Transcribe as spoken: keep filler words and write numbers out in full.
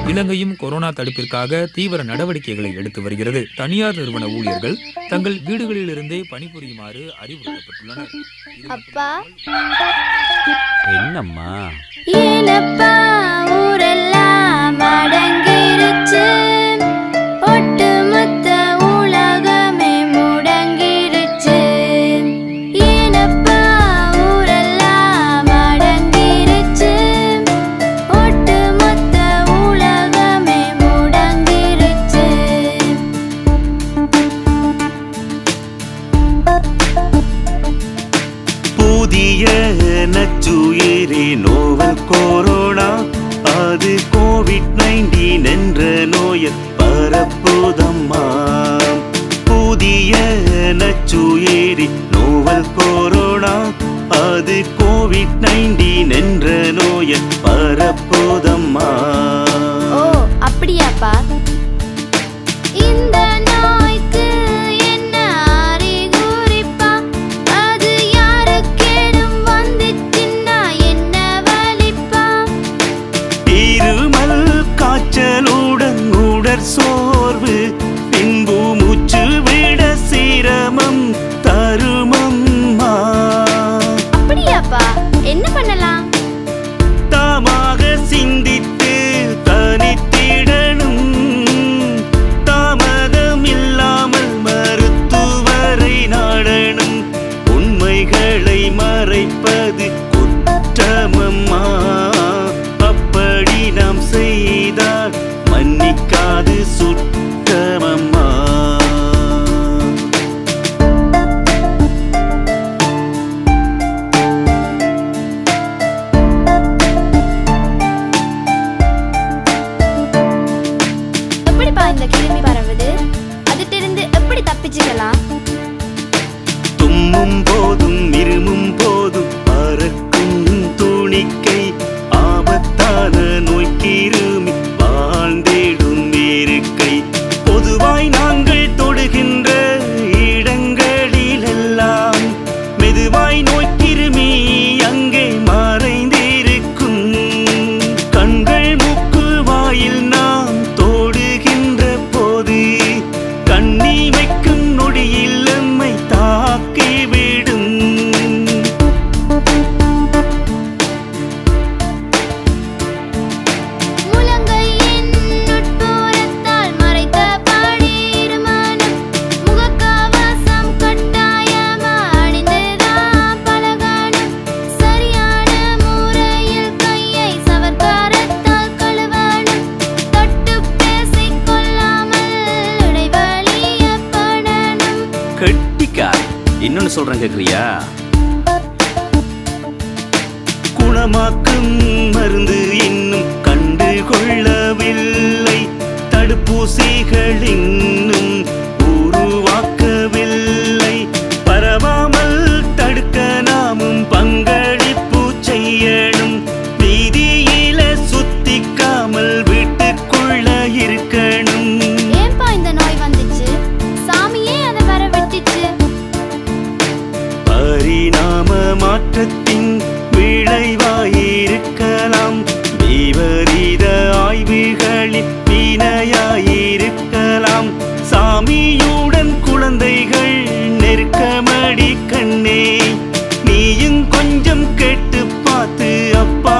இலங்கையும் கொரோனா தடுப்பிற்காக தீவிர நடவடிக்கைகளை எடுத்து வருகிறது. தனியார் நிறுவன ஊழியர்கள் தங்கள் வீடுகளில் இருந்தே பணிபுரியுமாறு அறிவுறுத்தப்பட்டுள்ளனர். அப்பா என்னம்மா ஏனப்பா ஊரெல்லாம் அடங்கிருச்சு, ஒட்டுமொத்த உலகமே முடங்கிருச்சு. ஏனப்பா ஊரெல்லாம் அடங்கிருச்சு, ஒட்டுமொத்த உலகமே முடங்கிருச்சு. புதிய நச்சுயிரி நோவல் கொரோனா, அது கோவிட் நைன்டீன் என்ற நோயை பரப்புதம்மா. புதிய நச்சுயிரி நோவல் கொரோனா, அது கோவிட் நைன்டீன் என்ற நோயை பரப்புதம்மா. ஓ அப்படியாப்பா? இந்த நோய்க்கு என்ன அறிகுறிப்பா? அது யாருக்கேனும் வந்துச்சுன்னா என்ன வலிப்பா? இருமல், காய்ச்சலுடன் உடற் சோர்வு, பின்பு மூச்சு விட சிரமம் தருமம்மா. அப்படியாப்பா? என்ன பண்ணலாம்? தாமாக சிந்தித்து தனித்திடணும், தாமதம் இல்லாமல் மருத்துவரை நாடணும். உண்மைகளை மறைப்பது குற்றமம்மா, அப்படி நாம் செய்தால் மன்னிக்காது சுற்றமம்மா. எப்படிப்பா இந்த கிருமி பரவுது? அதிலிருந்து எப்படி தப்பிச்சுக்கலாம்? தும்மும் போதும் இருமும் போதும் பறக்கும் துணிக்கை, ஆபத்தான நோய்க்கிருமி வாழ்ந்திடும் இருக்கை. பொதுவாய் நாங்கள் தொடுகின்ற இடங்களிலெல்லாம் மெதுவாய் நோய்க்கிருமி அங்கே மறைந்திருக்கும். கண்கள், மூக்கு, வாயில் நாம் தொடுகின்ற போது கண்ணி வைக்கும் நொடியில் எம்மை தாக்கிவிடும். முழங்கையின் உட்புறத்தால் மறைத்தபடி இருமனம், முகக்கவசம் கட்டாயமா அணிந்துதான் பழகணும். சரியான முறையில் கையை சவர்க்காரத்தால் கழுவணும். தொட்டு பேசிக் கொள்ளாமல் இடைவெளியப்படணும். கெட்டிக்கார். இன்னொன்னு சொல்றேன் கேக்குறியா? குணமாக்கும் மருந்து இன்னும் கண்டு கொள்ளவில்லை, தடுப்பூசிகள் இன்னும் உருவாக்கவில்லை. பரவாமல் தடுக்க நாமும் பங்களிப்பு செய்யணும். வீதியில சுத்திக்காமல் வீட்டுக்குள்ள இருக்கணும். ஏன்பா இந்த நோய் வந்துச்சு? சாமியே அதை வர விட்டுச்சு. பரிணாம மாற்றத்தின் விளைவாயிருக்கலாம், விபரீத ஆய்வுகளின் வினையாயிருக்கலாம். சாமியுடன் குழந்தைகள் நெருக்கமடி கண்ணே, நீயும் கொஞ்சம் கேட்டு பார்த்து அப்பா